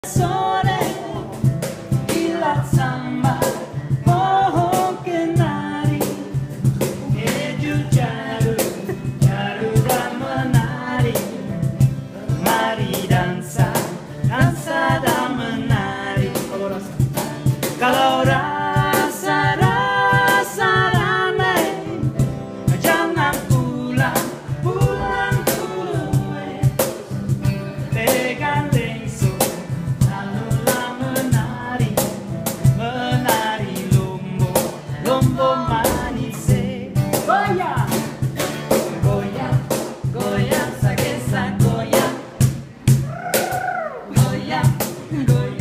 Sore ilat samba pohon kenari keju jaru dan menari, mari dansa dan menari. Kalau rasa ramai jangan pulang dulu, pegang lengso lalulah menari lombo manis. Goyang goyang goyang, sa goyang goyang goyang.